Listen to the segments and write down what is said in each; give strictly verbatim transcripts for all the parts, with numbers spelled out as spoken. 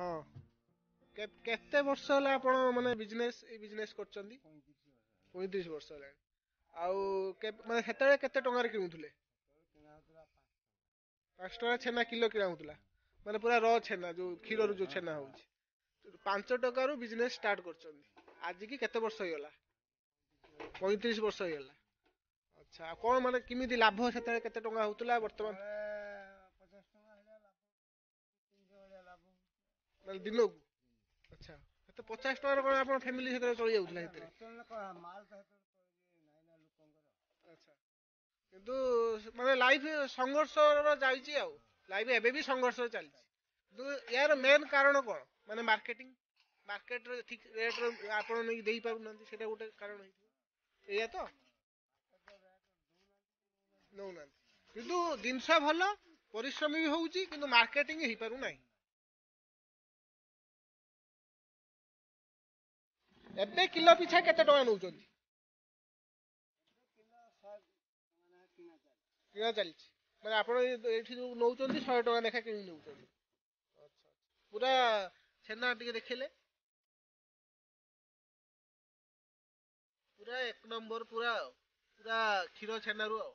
ହଁ କେ- କେତେ ବର୍ଷ ହେଲା ଆପଣ ମାନେ ବିଜନେସ୍ ଏଇ ବିଜନେସ୍ କରୁଛନ୍ତି? ପଇଁତିରିଶ ବର୍ଷ ହେଲାଣି। ଆଉ କେ- ମାନେ ସେତେବେଳେ କେତେ ଟଙ୍କାରେ କିଣୁଥିଲେ? ପାଞ୍ଚ ଟଙ୍କା ଛେନା କିଲୋ କିଣା ହଉଥିଲା। ମାନେ ପୁରା ର ଛେନା ଯୋଉ କ୍ଷୀରରୁ ଯୋଉ ଛେନା ହଉଛି। ପାଞ୍ଚ ଟଙ୍କାରୁ ବିଜନେସ୍ ଷ୍ଟାର୍ଟ କରୁଛନ୍ତି। ଆଜିକି କେତେ ବର୍ଷ ହେଇଗଲା? ପଇଁତିରିଶ ବର୍ଷ ହେଇଗଲା। ଆଚ୍ଛା ଆଉ କଣ ମାନେ କେମିତି ଲାଭ ସେତେବେଳେ କେତେ ଟଙ୍କା ହଉଥିଲା ବର୍ତ୍ତମାନ ମାନେ ଦିନକୁ? ଆଚ୍ଛା ସେତେ ପଚାଶ ଟଙ୍କାରେ କଣ ଆପଣ ଫ୍ୟାମିଲି ସେତେବେଳେ ଚଳି ଯାଉଥିଲା ସେଥିରେ? ଆଚ୍ଛା କିନ୍ତୁ ମାନେ ଲାଇଫ ସଂଘର୍ଷର ଯାଇଛି ଆଉ ଲାଇଫ ଏବେ ବି ସଂଘର୍ଷରେ ଚାଲିଛି। କିନ୍ତୁ ଏହାର ମେନ୍ କାରଣ କଣ? ମାନେ ମାର୍କେଟିଂ ମାର୍କେଟରେ ଠିକ ରେଟରେ ଆପଣ ନେଇକି ଦେଇ ପାରୁନାହାନ୍ତି ସେଇଟା ଗୋଟେ କାରଣ ହେଇଥିବ। ଏଇଆ ତ ନଉନାହାନ୍ତି କିନ୍ତୁ ଜିନିଷ ଭଲ ପରିଶ୍ରମୀ ବି ହଉଛି କିନ୍ତୁ ମାର୍କେଟିଂ ହେଇପାରୁନାହିଁ। ଏବେ କିଲୋ ପିଛା କେତେ ଟଙ୍କା ନଉଛନ୍ତି? କିଣା ଚାଲିଛି ମାନେ ଆପଣ ଏ- ଏଇଠି ଯୋଉ ନଉଛନ୍ତି ଶହେ ଟଙ୍କା ଲେଖା କିଣି ନଉଛନ୍ତି। ଆଚ୍ଛା ପୁରା ଛେନା ଟିକେ ଦେଖିଲେ ପୁରା ଏକ ନମ୍ବର ପୁରା ଆଉ ପୁରା କ୍ଷୀର ଛେନାରୁ ଆଉ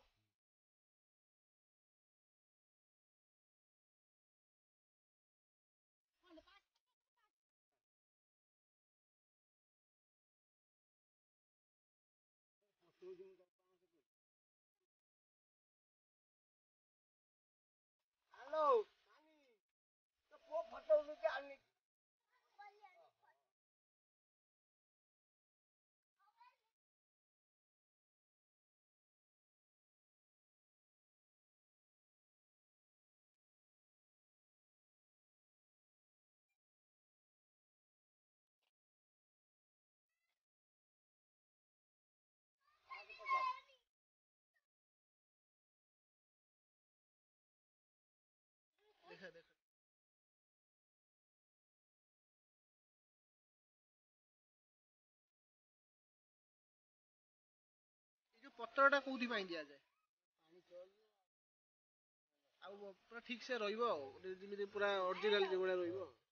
ଦେଖା ଦେଖା ଏଇ ଯୋଉ ପତ୍ରଟା କୋଉଥି ପାଇଁ ଦିଆଯାଏ? ଆଉ ପୁରା ଠିକ ସେ ରହିବ ଆଉ ଯେମିତି ପୁରା ଅରିଜିନାଲ ଯୋଉ ଭଳିଆ ରହିବ।